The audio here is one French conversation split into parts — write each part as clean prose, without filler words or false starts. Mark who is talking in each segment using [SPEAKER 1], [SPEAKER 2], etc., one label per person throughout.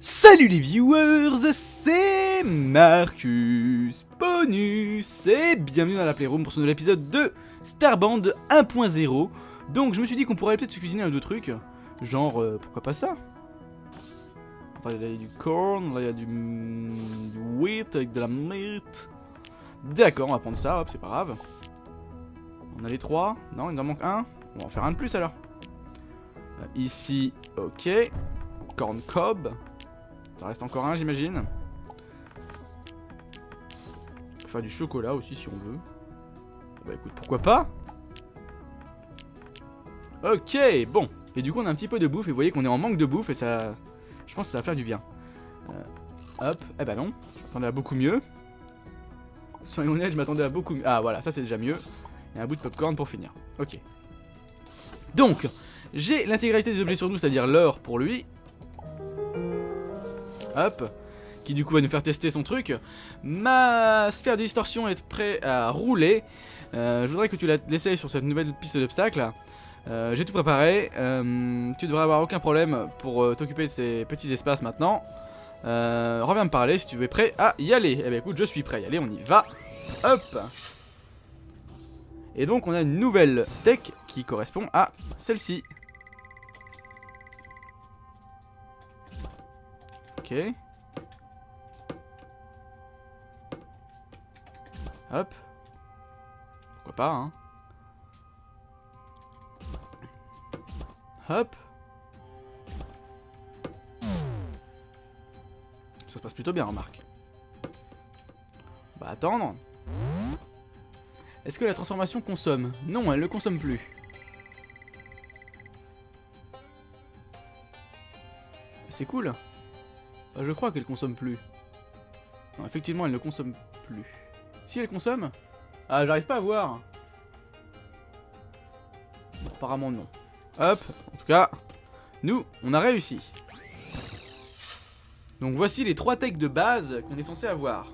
[SPEAKER 1] Salut les viewers, c'est Marcus Bonus et bienvenue dans la Playroom pour ce nouvel épisode de Starband 1.0. Donc je me suis dit qu'on pourrait peut-être se cuisiner un ou deux trucs, genre pourquoi pas ça. Enfin, là il y a du corn, là il y a du wheat avec de la meat. D'accord, on va prendre ça, hop, c'est pas grave. On a les trois, non il nous en manque un, on va en faire un de plus alors. Ici, ok, corn cob. Ça reste encore un, j'imagine. On peut faire du chocolat aussi si on veut. Bah écoute, pourquoi pas. Ok, bon. Et du coup, on a un petit peu de bouffe. Et vous voyez qu'on est en manque de bouffe. Et ça, je pense que ça va faire du bien. Hop, eh bah non. Je m'attendais à beaucoup mieux. Soyons honnêtes, je m'attendais à beaucoup mieux. Ah voilà, ça c'est déjà mieux. Et un bout de popcorn pour finir. Ok. Donc, j'ai l'intégralité des objets sur nous, c'est-à-dire l'or pour lui. Hop, qui du coup va nous faire tester son truc. Ma sphère de distorsion est prête à rouler. Je voudrais que tu l'essayes sur cette nouvelle piste d'obstacles. J'ai tout préparé. Tu devrais avoir aucun problème pour t'occuper de ces petits espaces maintenant. Reviens me parler si tu es prêt à y aller. Eh bien écoute, je suis prêt à y aller, on y va. Hop. Et donc on a une nouvelle tech qui correspond à celle-ci. Ok. Hop. Pourquoi pas, hein. Hop. Ça se passe plutôt bien, remarque. On va attendre. Est-ce que la transformation consomme? Non, elle ne consomme plus. C'est cool. Je crois qu'elle consomme plus. Non, effectivement, elle ne consomme plus. Si elle consomme? Ah, j'arrive pas à voir. Bon, apparemment non. Hop, en tout cas, nous, on a réussi. Donc voici les 3 techs de base qu'on est censé avoir.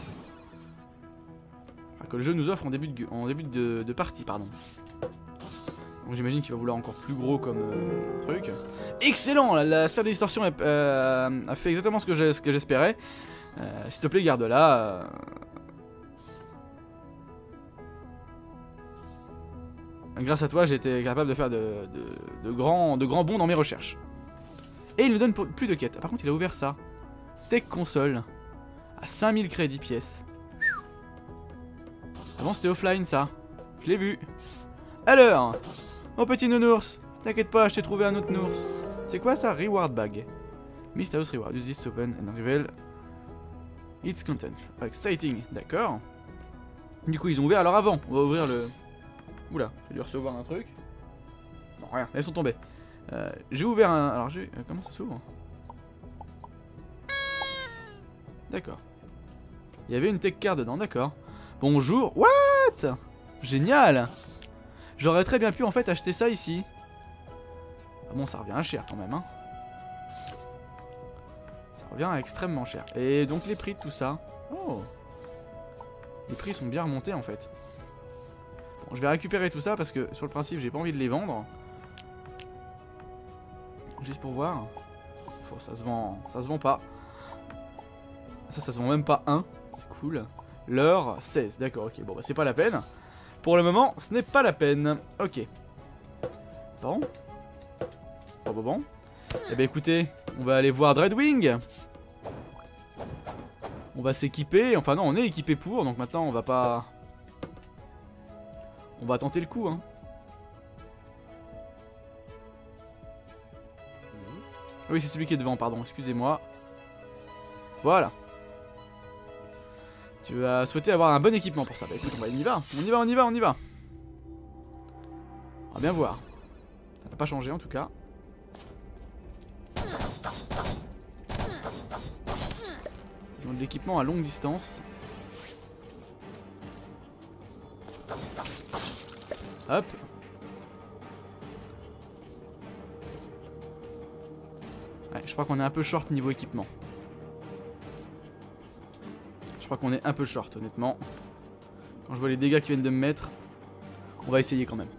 [SPEAKER 1] Enfin, que le jeu nous offre en début de partie, pardon. Donc j'imagine qu'il va vouloir encore plus gros comme truc. Excellent, la sphère de distorsion a fait exactement ce que j'espérais. S'il te plaît, garde-la. Grâce à toi, j'ai été capable de faire de grands bonds dans mes recherches. Et il nous donne plus de quêtes. Par contre, il a ouvert ça. Tech console. À 5000 crédits pièces. Avant, c'était offline, ça. Je l'ai vu. Alors, mon petit nounours. T'inquiète pas, je t'ai trouvé un autre nounours. C'est quoi ça? Reward bag. Mysterious reward. Use this to open and reveal its content. Exciting. D'accord. Du coup, ils ont ouvert. Alors avant, on va ouvrir le... Oula, j'ai dû recevoir un truc. Non, rien, elles sont tombées. J'ai ouvert un... Alors, comment ça s'ouvre? D'accord. Il y avait une tech card dedans, d'accord. Bonjour. What? Génial. J'aurais très bien pu, en fait, acheter ça ici. Ah bon, ça revient cher, quand même, hein. Ça revient extrêmement cher. Et donc, les prix de tout ça... Oh. Les prix sont bien remontés, en fait. Bon, je vais récupérer tout ça parce que sur le principe j'ai pas envie de les vendre. Juste pour voir. Ça se vend pas. Ça se vend même pas un. C'est cool. L'heure 16. D'accord, ok. Bon bah c'est pas la peine. Pour le moment, ce n'est pas la peine. Ok. Bon. Bon. Eh ben écoutez, on va aller voir Dreadwing. On va s'équiper. Enfin non, on est équipé pour. Donc maintenant on va pas... On va tenter le coup, hein. Oui, c'est celui qui est devant, pardon, excusez-moi. Voilà. Tu as souhaité avoir un bon équipement pour ça. Bah écoute, on y va. On y va. On va bien voir. Ça n'a pas changé en tout cas. Ils ont de l'équipement à longue distance. Hop. Ouais, je crois qu'on est un peu short niveau équipement. Je crois qu'on est un peu short, honnêtement. Quand je vois les dégâts qu'ils viennent de me mettre, on va essayer quand même.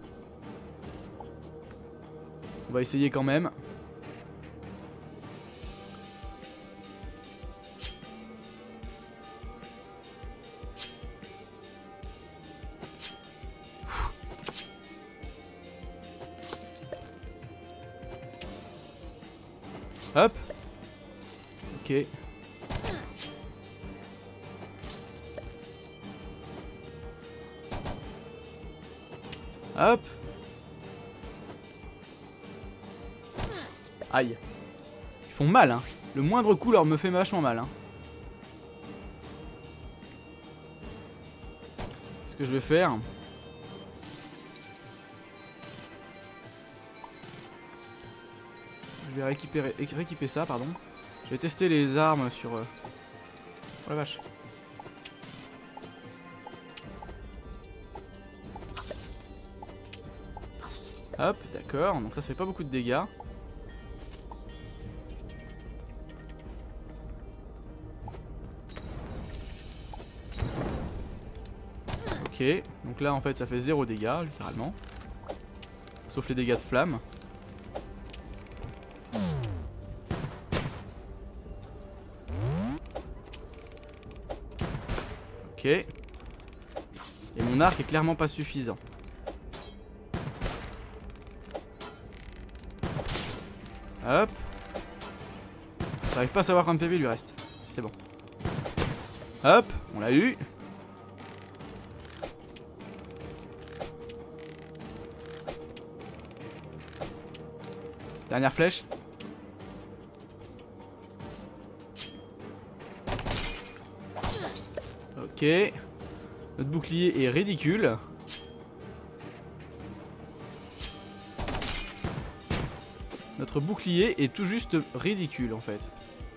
[SPEAKER 1] Hop. Ok. Hop. Aïe. Ils font mal, hein. Le moindre coup leur me fait vachement mal, hein. Ce que je vais faire... Je vais rééquiper ça, pardon. Je vais tester les armes sur... Oh la vache. Hop, d'accord. Donc ça fait pas beaucoup de dégâts. Ok. Donc là, en fait, ça fait 0 dégâts, littéralement. Sauf les dégâts de flamme. Ok. Et mon arc est clairement pas suffisant. Hop. J'arrive pas à savoir combien de PV lui reste. Si c'est bon. Hop, on l'a eu. Dernière flèche. Ok. Notre bouclier est ridicule. Notre bouclier est tout juste ridicule en fait.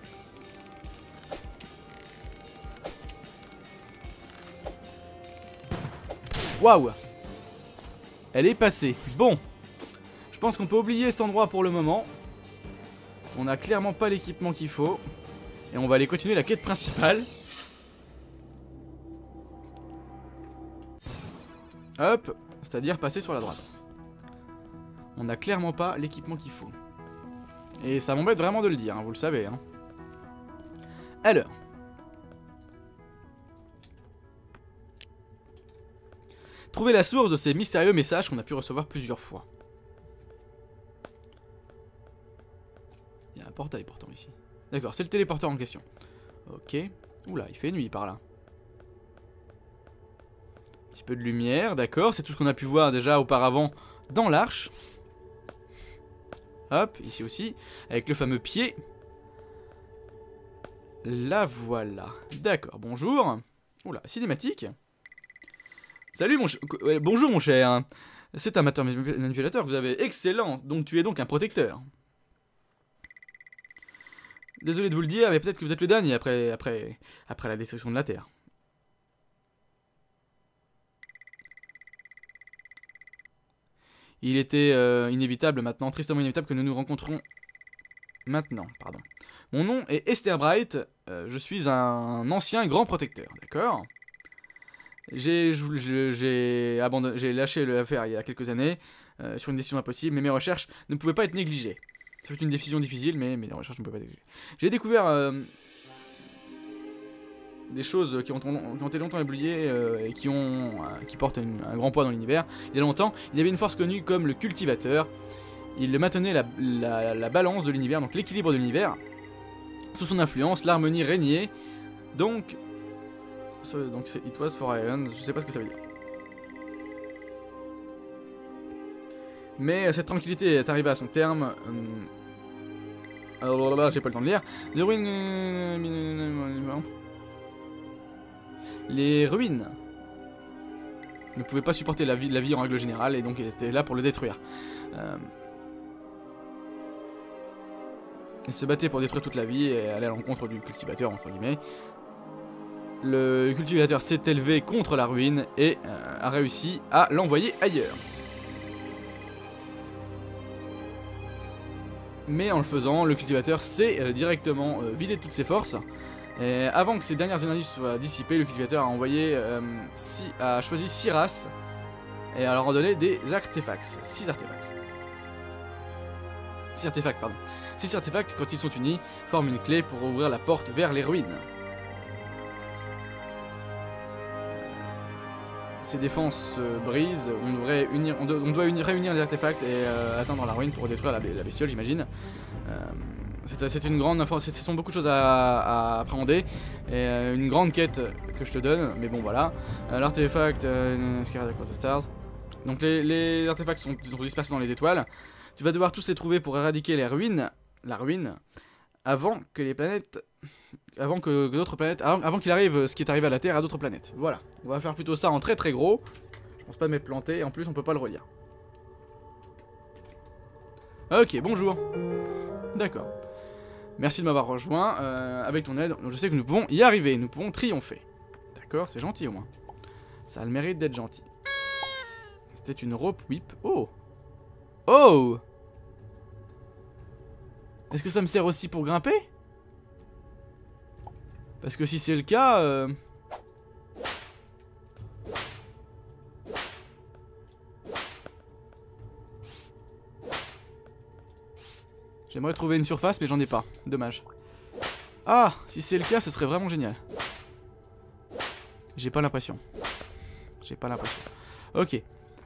[SPEAKER 1] Waouh! Elle est passée. Bon. Je pense qu'on peut oublier cet endroit pour le moment. On n'a clairement pas l'équipement qu'il faut. Et on va aller continuer la quête principale. Hop. C'est-à-dire passer sur la droite. On n'a clairement pas l'équipement qu'il faut. Et ça m'embête vraiment de le dire, hein, vous le savez. Hein. Alors. Trouver la source de ces mystérieux messages qu'on a pu recevoir plusieurs fois. Il y a un portail pourtant ici. D'accord, c'est le téléporteur en question. Ok. Oula, il fait nuit par là. Un petit peu de lumière, d'accord. C'est tout ce qu'on a pu voir déjà auparavant dans l'arche. Hop, ici aussi. Avec le fameux pied. La voilà. D'accord, bonjour. Oula, cinématique. Salut bonjour mon cher. C'est un amateur manipulateur, vous avez excellent. Donc tu es donc un protecteur. Désolé de vous le dire, mais peut-être que vous êtes le dernier après la destruction de la Terre. Il était inévitable maintenant, tristement inévitable que nous nous rencontrons maintenant, pardon. Mon nom est Esther Bright, je suis un ancien grand protecteur, d'accord? J'ai lâché l'affaire il y a quelques années, sur une décision impossible, mais mes recherches ne pouvaient pas être négligées. C'est une décision difficile, mais mes recherches ne pouvaient pas être négligées. J'ai découvert des choses qui ont été longtemps oubliées et qui portent un grand poids dans l'univers. Il y a longtemps, il y avait une force connue comme le cultivateur. Il maintenait la balance de l'univers, donc l'équilibre de l'univers. Sous son influence, l'harmonie régnait. Donc it was for Iron, je sais pas ce que ça veut dire. Mais cette tranquillité est arrivée à son terme. Alors là, j'ai pas le temps de lire. Les ruines ne pouvaient pas supporter la vie en règle générale et donc elles étaient là pour le détruire. Ils se battaient pour détruire toute la vie et aller à l'encontre du cultivateur, entre guillemets. Le cultivateur s'est élevé contre la ruine et a réussi à l'envoyer ailleurs. Mais en le faisant, le cultivateur s'est directement vidé de toutes ses forces. Et avant que ses dernières énergies soient dissipées, le cultivateur a choisi 6 races et a leur donné des artefacts. 6 artefacts. 6 artefacts, pardon. 6 artefacts, quand ils sont unis, forment une clé pour ouvrir la porte vers les ruines. Ces défenses brisent, on doit réunir les artefacts et atteindre la ruine pour détruire la bestiole, j'imagine. C'est une grande info, ce sont beaucoup de choses à appréhender. Et une grande quête que je te donne, mais bon voilà. L'artefact, Scarlet Across the Stars. Donc les artefacts sont dispersés dans les étoiles. Tu vas devoir tous les trouver pour éradiquer la ruine, avant que les planètes, avant qu'il arrive ce qui est arrivé à la Terre à d'autres planètes. Voilà, on va faire plutôt ça en très très gros. Je pense pas m'être planté, et en plus on peut pas le relire. Ok, bonjour. D'accord. Merci de m'avoir rejoint. Avec ton aide, je sais que nous pouvons y arriver, nous pouvons triompher. D'accord, c'est gentil au moins. Ça a le mérite d'être gentil. C'était une rope whip. Oh! Oh! Est-ce que ça me sert aussi pour grimper? Parce que si c'est le cas... J'aimerais trouver une surface, mais j'en ai pas. Dommage. Ah! Si c'est le cas, ce serait vraiment génial. J'ai pas l'impression. J'ai pas l'impression. Ok.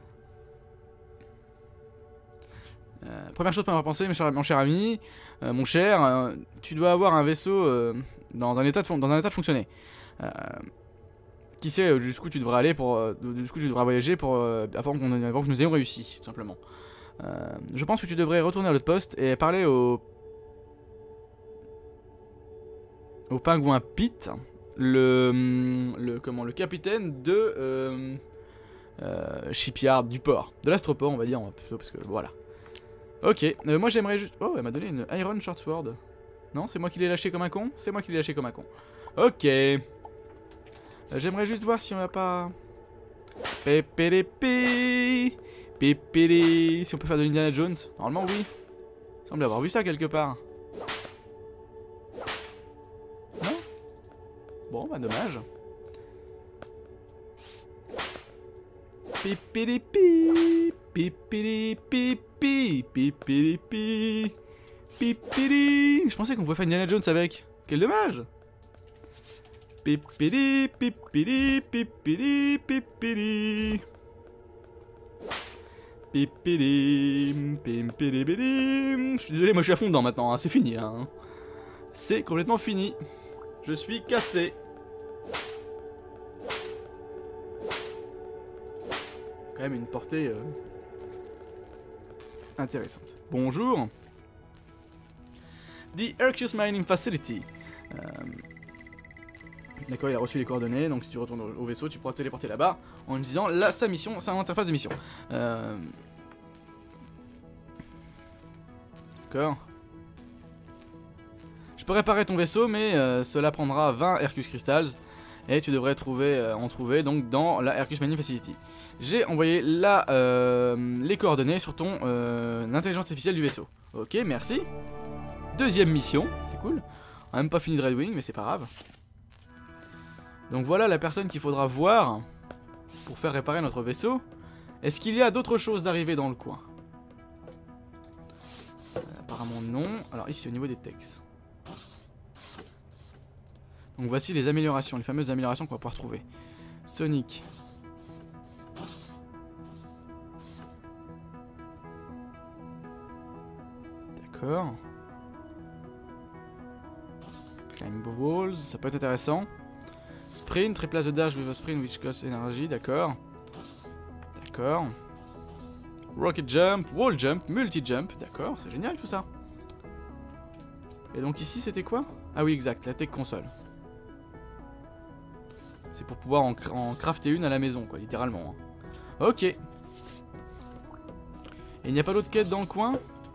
[SPEAKER 1] Première chose pour avoir pensé, mon cher ami, mon cher, tu dois avoir un vaisseau dans un état de fonctionner. Qui sait jusqu'où tu devrais aller jusqu'où tu devras voyager avant que nous ayons réussi, tout simplement. Je pense que tu devrais retourner à l'autre poste et parler au pingouin Pete, le capitaine de shipyard du port, de l'astroport on va dire, parce que voilà. Ok, moi j'aimerais juste... Oh, elle m'a donné une Iron Short Sword. Non, c'est moi qui l'ai lâché comme un con? C'est moi qui l'ai lâché comme un con. Ok. J'aimerais juste voir si on n'a pas... Pépélépi. Pépélé. Si on peut faire de l'Indiana Jones. Normalement oui. Il semble avoir vu ça quelque part. Non? Bon, bah dommage. Pépélépi. Pépélépi. Pipili. Pipili. Je pensais qu'on pouvait faire Indiana Jones avec. Quel dommage. Pipili. Pipili. Pipili. Pipili. Pipili. Pipili. Je suis désolé, moi je suis à fond dedans maintenant. Hein. C'est fini. Hein. C'est complètement fini. Je suis cassé. Quand même une portée... intéressante. Bonjour. The Arceus Mining Facility. D'accord, il a reçu les coordonnées, donc si tu retournes au vaisseau, tu pourras te téléporter là-bas en utilisant sa mission, sa interface de mission. D'accord. Je peux réparer ton vaisseau, mais cela prendra 20 Arceus Crystals. Et tu devrais en trouver donc dans la Arceus Mining Facility. J'ai envoyé les coordonnées sur ton intelligence artificielle du vaisseau. Ok, merci. Deuxième mission, c'est cool. On n'a même pas fini de Red Wing, mais c'est pas grave. Donc voilà la personne qu'il faudra voir pour faire réparer notre vaisseau. Est-ce qu'il y a d'autres choses d'arriver dans le coin? Apparemment non. Alors ici au niveau des textes. Donc voici les améliorations, les fameuses améliorations qu'on va pouvoir trouver. Sonic. D'accord. Climb walls, ça peut être intéressant. Sprint, replace the dash with a sprint which costs energy, d'accord. D'accord. Rocket jump, wall jump, multi jump, d'accord, c'est génial tout ça. Et donc ici c'était quoi? Ah oui exact, la tech console. C'est pour pouvoir en crafter une à la maison quoi, littéralement. Hein. Ok. Et il n'y a pas d'autre quête dans le coin?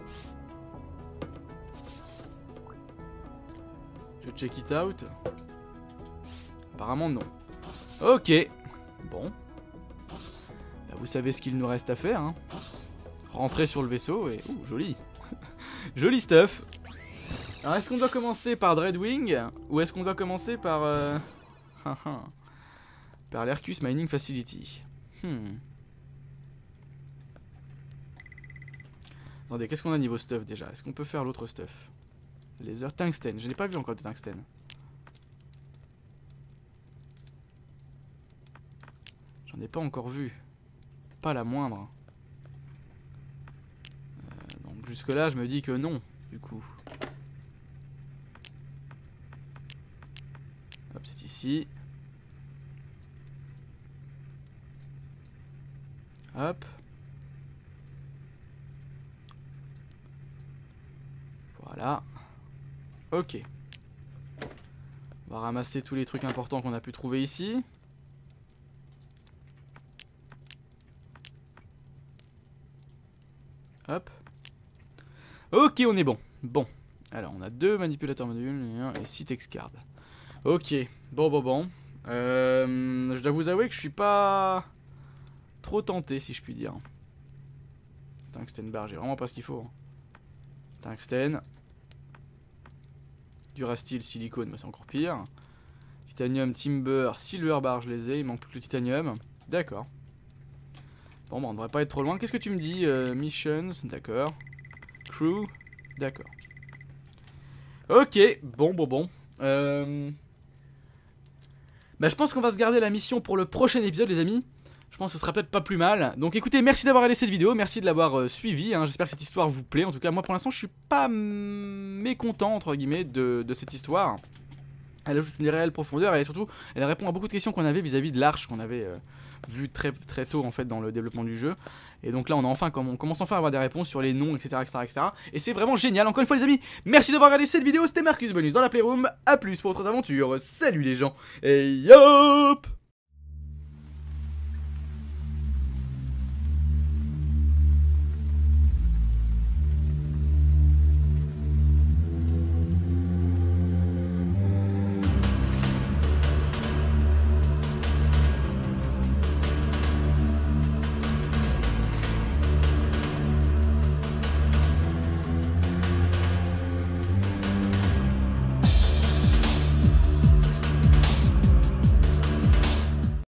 [SPEAKER 1] Je check it out. Apparemment non. Ok. Bon. Bah, vous savez ce qu'il nous reste à faire. Hein. Rentrer sur le vaisseau et... Ouh, joli. Joli stuff. Alors est-ce qu'on doit commencer par Dreadwing? Ou est-ce qu'on doit commencer par... par l'Arceus Mining Facility. Attendez, qu'est-ce qu'on a niveau stuff déjà? Est-ce qu'on peut faire l'autre stuff? Laser tungstène, je n'ai pas vu encore des tungstènes. J'en ai pas encore vu. Pas la moindre. Donc jusque là je me dis que non, du coup. ici. Hop. Voilà. Ok. On va ramasser tous les trucs importants qu'on a pu trouver ici. Hop. Ok, on est bon. Bon. Alors, on a 2 manipulateurs modules et 6 text cards. Ok. Bon. Je dois vous avouer que je suis pas trop tenté, si je puis dire. Tungsten bar, j'ai vraiment pas ce qu'il faut. Tungsten. Durasteel, silicone, bah c'est encore pire. Titanium, timber, silver bar, je les ai. Il manque plus que le titanium. D'accord. Bon, bah on devrait pas être trop loin. Qu'est-ce que tu me dis? Missions, d'accord. Crew, d'accord. Ok, bon. Bah je pense qu'on va se garder la mission pour le prochain épisode, les amis. Je pense que ce sera peut-être pas plus mal. Donc écoutez, merci d'avoir regardé cette vidéo, merci de l'avoir suivi, hein. J'espère que cette histoire vous plaît. En tout cas, moi pour l'instant, je suis pas mécontent, entre guillemets, de cette histoire. Elle ajoute une réelle profondeur et surtout, elle répond à beaucoup de questions qu'on avait vis-à-vis de l'arche qu'on avait vu très tôt en fait dans le développement du jeu. Et donc là, on commence enfin à avoir des réponses sur les noms, etc. Et c'est vraiment génial. Encore une fois, les amis, merci d'avoir regardé cette vidéo. C'était Marcus Bonus dans la Playroom. A plus pour d'autres aventures. Salut les gens. Et yop!